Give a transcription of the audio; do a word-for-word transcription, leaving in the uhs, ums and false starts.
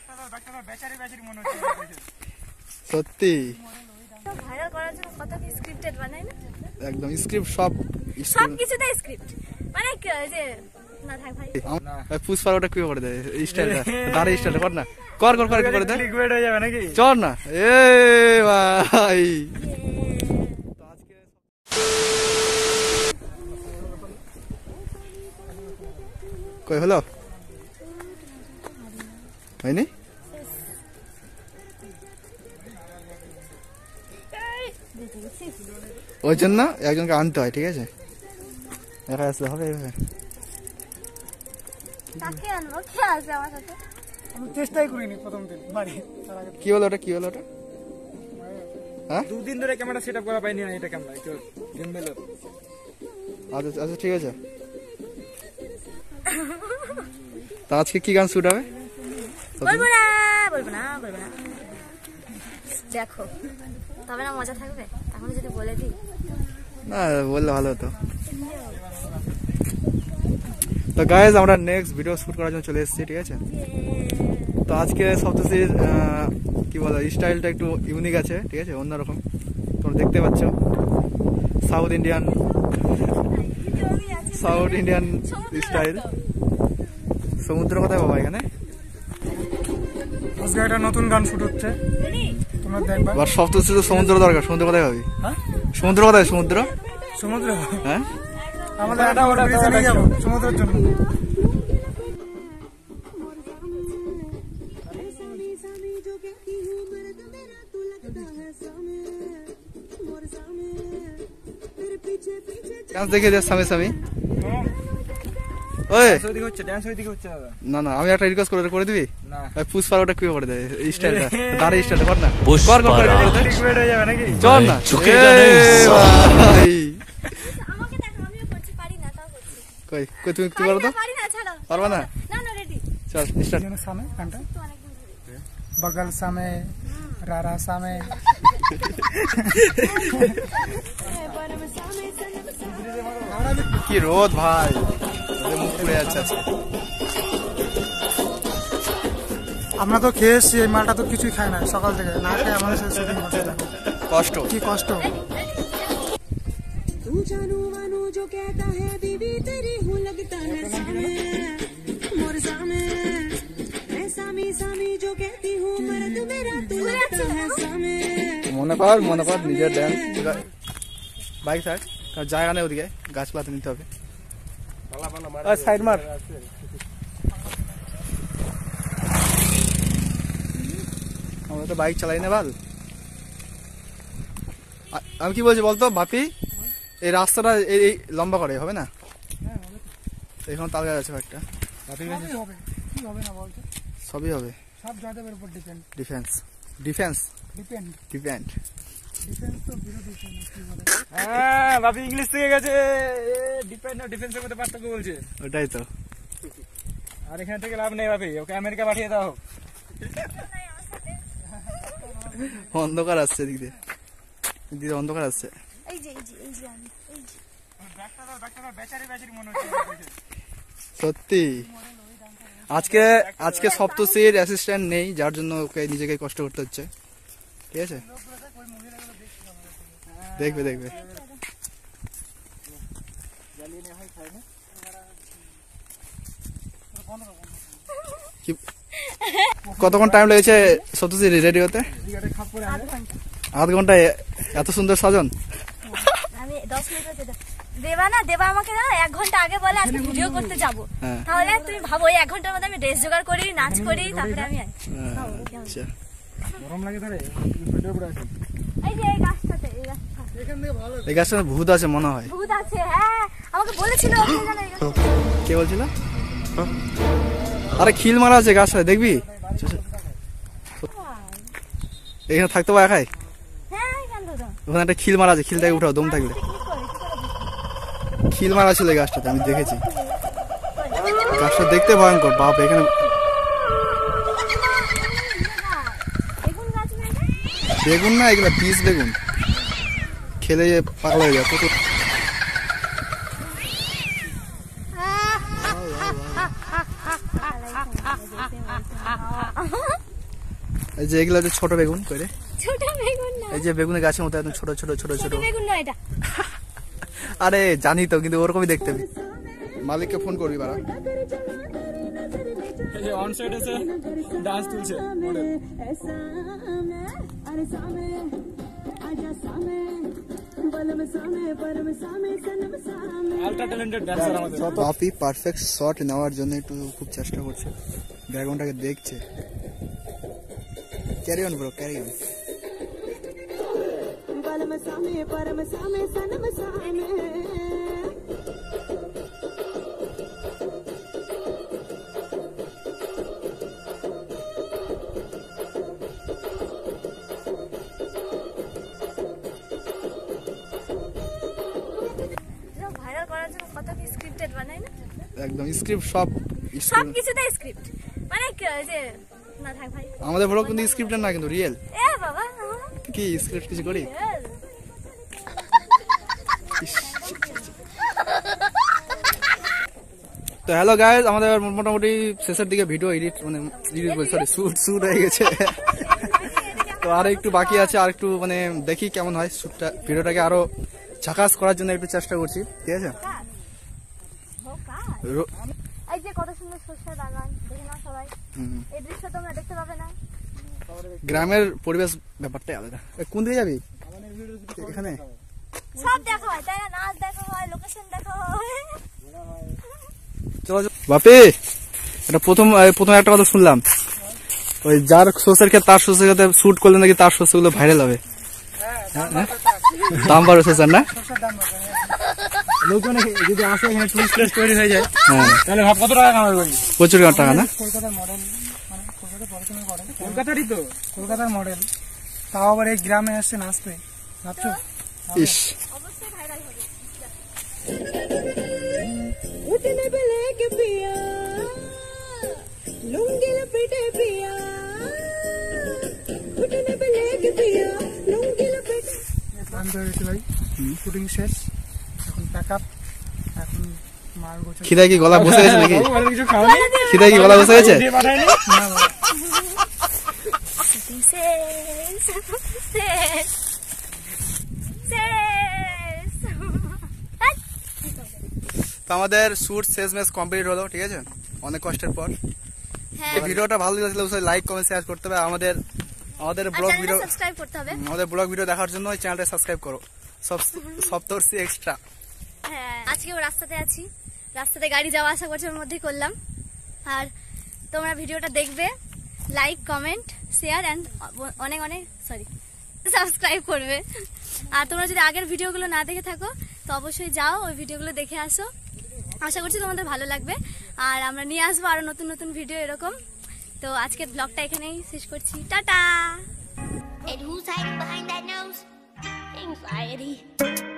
সত্যি ভাইরাল করার জন্য কত কি স্ক্রিপ্টেড বানাই না একদম স্ক্রিপ্ট সব সব কিছুতে স্ক্রিপ্ট মানে যে না থাক ভাই ভাই পুষ্পার ওটা কি করে দেয় স্টাইলটা দাঁড়িয়ে স্টাইলটা কর না কর কর কর কি করে দেয় লিকুইড হয়ে যাবে নাকি চল না এ ভাই কই হলো হয়নি ওই জন্য একজনকে আনতে হয় ঠিক আছে একা আসলে হবে চেষ্টাই করিনি প্রথম দিন বাড়ি কি হলো ওটা কি হলো ওটা হ্যাঁ দুদিন ধরে ক্যামেরা সেটআপ করা পাইনি না এটা ক্যামেরা একটু গেম বেলো আচ্ছা আচ্ছা ঠিক আছে তা আজকে কি গান শুট হবে বলবো না বলবো না বলবো না দেখো তবে না মজা থাকবে এখন যদি বলে দিই না বললে ভালো হতো তো গাইজ আমরা নেক্সট ভিডিও শুট করার জন্য চলে এসেছি ঠিক আছে তো আজকে সপ্তশীর কি বলো স্টাইলটা একটু ইউনিক আছে ঠিক আছে অন্যরকম তোমরা দেখতে পাচ্ছ south Indian south Indian style সমুদ্র কোথায় বাবা এখানে আজকে একটা নতুন গান শুট হচ্ছে তোমরা দেখবা আর সপ্তশী তো সমুদ্র দরকার সমুদ্র কোথায় হবে হ্যাঁ সমুদ্র কোথায় সমুদ্র সমুদ্র হ্যাঁ আমাদের এটা ওটা নিয়ে যাব সমুদ্রের জন্য ডান্স দেখে দে সামনে সামনে ওই ওইদিকে হচ্ছে ডান্স ওইদিকে হচ্ছে না না আমি একটা রিকোয়েস্ট করে করে দিবি না ভাই পুষ্পার ওটা কি করে দেয় স্টাইলটা দাঁড়িয়ে স্টাইলটা কর না কর কর করে করে দে লিকুইড হয়ে যাবে নাকি চল না ভাই আমাকে দেখো আমিও করতে পারি না তাও করছি কই কই তুমি কি করো তো পারি না ছাড়ো পারবা না না না রেডি চল স্টার্ট যেন সামনে গানটা তো অনেকদিন ধরে बगल सामे रारा सामे কি রোদ ভাই মুখ পুড়ে যাচ্ছে আমরা তো খেয়ে এসছি এই মালটা তো কিছুই খায় না সকাল থেকে না খেয়ে আমাদের সাথে শুটিং করছে দেখো কষ্ট কি কষ্ট तू जानू वानू जो कहता है बीवी तेरी हूँ लगता है सामे मोर सामे मैं सामी सामी जो कहती हूँ मर्द मेरा तू लगता है सामे মনে কর মনে কর নিজের ড্যান্স বাইক থাক কারণ জায়গা নেই ওদিকে গাছপালাতে নিতে হবে সাইড মার আমরা তো বাইক চালাই না বাল আমি কি বলছি বলতো বাপি এই রাস্তাটা এই লম্বা করে হবে না এখানে তাল গাছ আছে একটা হবে কি হবে না বলতো সবই হবে সব জয়দেবের উপর depend defence defence depend depend defence তো বিরোধী কি বলে হ্যাঁ বাপি ইংলিশ থেকে গেছে ডিপেন্ড আর ডিফেন্সের মধ্যে পার্থক্য বলছে ওটাই তো আর এখান থেকে লাভ নেই বাপি ওকে আমেরিকা পাঠিয়ে দাও অন্ধকার আসছে দিদি দিদি অন্ধকার আসছে এই যে এই যে এই যে আমি এই যে ব্যাগটা দাও ব্যাগটা দাও বেচারি বেচারি মনে হচ্ছে সত্যি আজকে আজকে সপ্তশীর অ্যাসিস্ট্যান্ট নেই যার জন্য ওকে নিজেকে কষ্ট করতে হচ্ছে ঠিক আছে দেখবে দেখবে কতক্ষণ টাইম লেগেছে সপ্তশী রেডি হতে আধ ঘন্টা এত সুন্দর সাজন আমি দশ মিনিট দেবা না দেবা আমাকে না এক ঘন্টা আগে বলে আজকে ভিডিও করতে যাব তাহলে তুমি ভাবো এই এক ঘন্টার মধ্যে আমি ড্রেস জোগাড় করি নাচ করি তারপরে আমি আচ্ছা গরম লাগে ধরে ভিডিও করে আসি এই যে এই গাছটাতে এই গাছটা এখান থেকে ভালো এই গাছটা ভূত আছে মনে হয় ভূত আছে হ্যাঁ আমাকে বলেছিল কে বলছিল আরে খিল মারা আছে গাছটা দেখবি এখানে থাকতে পারে একাই হ্যাঁ কেন তো ওখানে একটা খিল মারা আছে খিলটাকে উঠাও দম থাকলে খিল মারা ছিল এই গাছটাতে আমি দেখেছি গাছটা দেখতে ভয়ঙ্কর বাপ এখানে বেগুন গাছ না বেগুন না এগুলো বীজ বেগুন খেলে পাগলা হয়ে যাবে Ha ha ha ha ha ha ha ha ha ha ha ha এই যে এগুলো হচ্ছে ছোট বেগুন কইরে, ছোট বেগুন না, এই যে বেগুনের গাছের মতো একদম ছোট ছোট ছোট ছোট। ছোট বেগুন না এটা। আরে জানি তো, কিন্তু ওরকমই দেখতে হবে। মালিককে ফোন করবি বাড়া। এই যে অন সাইড আছে ডান্স তুলছে মডেল। আলট্রা ট্যালেন্টেড ডান্সার আমাদের। বাপি পারফেক্ট শট নেওয়ার জন্য একটু খুব চেষ্টা করছে, ড্রাগনটাকে দেখছে। Carry on bro, carry on. Viral করার জন্য কত কি স্ক্রিপ্টেড বানাই না, একদম স্ক্রিপ্ট সব সব কিছুতে স্ক্রিপ্ট মানে কি- যে না থাক ভাই, আমাদের ব্লগ কিন্তু স্ক্রিপ্টেড না, কিন্তু রিয়েল। এ বাবা কি স্ক্রিপ্ট কিছু করি? তো হ্যালো গাইজ, আমাদের মোটামুটি শেষের দিকে ভিডিও এডিট মানে এডিট বল সরি শুট শুট হয়ে গেছে। তো আর একটু বাকি আছে, আর একটু মানে দেখি কেমন হয় শুটটা, ভিডিওটাকে আরো ঝাকাস করার জন্য একটু চেষ্টা করছি, ঠিক আছে। রো- এই যে কত সুন্দর সরষে বাগান, দেখে নাও সবাই। হুম, এই দৃশ্য তোমরা দেখতে পাবে না। গ্রামের পরিবেশ ব্যাপারটাই আলাদা। এ, কোন দিকে যাবি? এখানে সব দেখা হয় তাই না, নাচ দেখা হয়, লোকেশন দেখা হয়। চলো চলো। বাপি এটা প্রথম এই প্রথম একটা কথা শুনলাম, ওই যার সোর্সের ক্ষেত্রে তার সোর্সের ক্ষেত্রে শুট করলে নাকি তার সোর্স গুলো ভাইরাল হবে। হ্যাঁ? দাম বাড়ো সোর্সার না? লোকজন যদি আসে এখানে টুরিস্ট প্লেস তৈরি হয়ে যায়, হ্যাঁ, তাহলে ভাব কত টাকা কামাবে ভাই। প্রচুর টাকা না? কলকাতার মডেল, মানে কলকাতা পড়াশোনা করে, কলকাতারই তো। কলকাতার মডেল, তাও আবার এই গ্রামে আসছে নাচতে, ভাবছো? ইস, অবশ্যই ভাইরাল হবে। उठने पे लेके पिया लुंगी लपेटे पिया उठने पे लेके पिया लुंगी लपेटे গান তৈরি হয়েছে ভাই, শুটিং শেষ, এখন প্যাক আপ, এখন মাল গোছা। খিদায় কি গলা বসে গেছে নাকি? বাবু, আর কিছু খাওনি? খিদায় কি গলা বসে গেছে? দিয়ে পাঠায়নি? না বাবা, শুটিং শেষ শেষ শেষ। হাই। তো আমাদের শুট শেষ ম্যাচ কমপ্লিট হলো, ঠিক আছে, অনেক কষ্টের পর। হ্যাঁ, এই ভিডিওটা ভালো লাগলে অবশ্যই লাইক কমেন্ট শেয়ার করতে হবে। আমাদের আমাদের আর ব্লগ চ্যানেলটা ভিডিও সাবস্ক্রাইব করতে হবে। আমাদের ব্লগ ভিডিও দেখার জন্য এই চ্যানেলটা সাবস্ক্রাইব করো, সব সপ্তর্ষি এক্সট্রা। হ্যাঁ, আজকেও রাস্তাতে আছি, রাস্তাতে গাড়ি যাওয়া আসা করছে, ওর মধ্যেই করলাম। আর তোমরা ভিডিওটা দেখবে, লাইক কমেন্ট শেয়ার অ্যান্ড অনেক অনেক সরি সাবস্ক্রাইব করবে। আর তোমরা যদি আগের ভিডিওগুলো না দেখে থাকো তো অবশ্যই যাও, ওই ভিডিওগুলো দেখে আসো। আশা করছি তোমাদের ভালো লাগবে। আর আমরা নিয়ে আসবো আরো নতুন নতুন ভিডিও এরকম। তো আজকের ব্লগটা এখানেই শেষ করছি, tata. And who's hiding behind that nose? Anxiety.